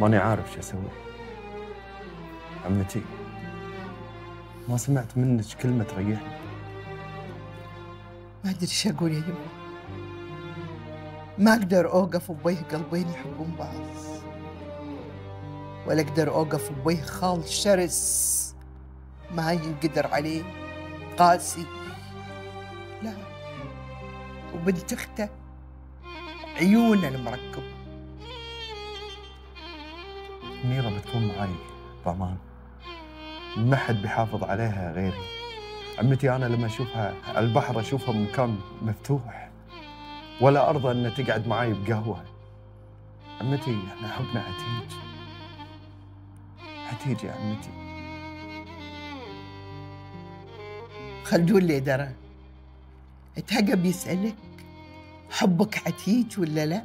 ماني عارف شو اسوي. عمتي، ما سمعت منك كلمة تريحني. ما ادري ايش اقول يا يمه. ما اقدر اوقف بوجه قلبين يحبون بعض، ولا اقدر اوقف بوجه خال شرس ما ينقدر عليه، قاسي. لا، وبنت اخته عيونه المركب. منيرة بتكون معاي بأمان، ما حد بيحافظ عليها غيري. عمتي، أنا لما أشوفها على البحر أشوفها بمكان مفتوح، ولا أرضى أن تقعد معاي بقهوة. عمتي، احنا حبنا عتيج عتيج يا عمتي. خلدون اللي درى اتهقى بيسألك حبك عتيج ولا لا؟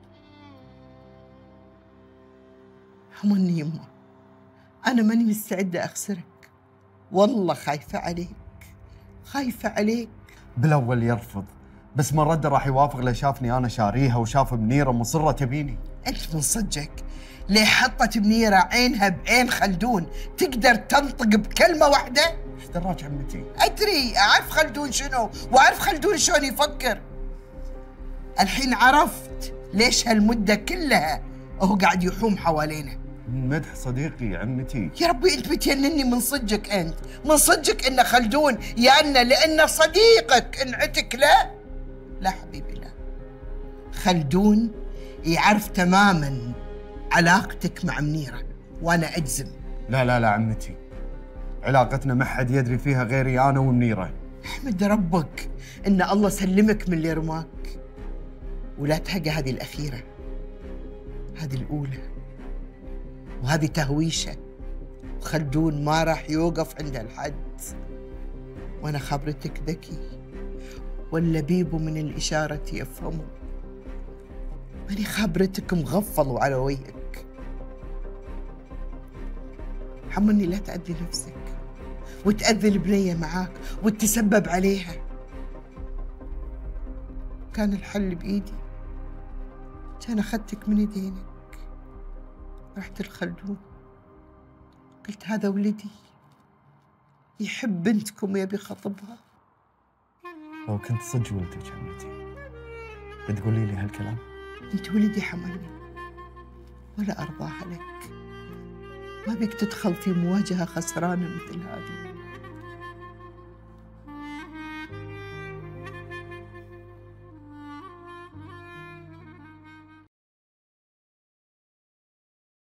همني يمه، أنا ماني مستعدة أخسرك، والله خايفة عليك، خايفة عليك. بالأول يرفض، بس ما رد راح يوافق. لو شافني أنا شاريها وشاف منيرة مصرة تبيني. أنت من صدقك ليه حطت منيرة عينها بعين خلدون تقدر تنطق بكلمة واحدة؟ ايش دراك عمتي؟ أدري، أعرف خلدون شنو وأعرف خلدون شلون يفكر. الحين عرفت ليش هالمدة كلها وهو قاعد يحوم حوالينا. مدح صديقي يا عمتي. يا ربي أنت بتجنني من صدقك، أنت من صدقك إن خلدون يانا لأنه صديقك انعتك له؟ لا حبيبي لا، خلدون يعرف تماماً علاقتك مع منيرة وأنا أجزم. لا لا لا عمتي، علاقتنا ما حد يدري فيها غيري أنا ومنيرة. احمد ربك إن الله سلمك من اللي رماك، ولا تهقى هذه الأخيرة، هذه الأولى، وهذه تهويشة، وخلدون ما راح يوقف عند الحد. وأنا خبرتك ذكي واللبيب من الإشارة يفهمه، ماني خبرتك مغفل وعلى وجهك. حمني لا تأذي نفسك وتأذي البنية معاك وتتسبب عليها. كان الحل بإيدي، كان أخذتك من يدينك، رحت لخلدون قلت هذا ولدي يحب بنتكم ويبي يخطبها. لو كنت صدق ولدك عمتي بتقولي لي هالكلام؟ انت ولدي حملني ولا أرضاها لك، ما بيك تدخل في مواجهة خسرانة مثل هذه.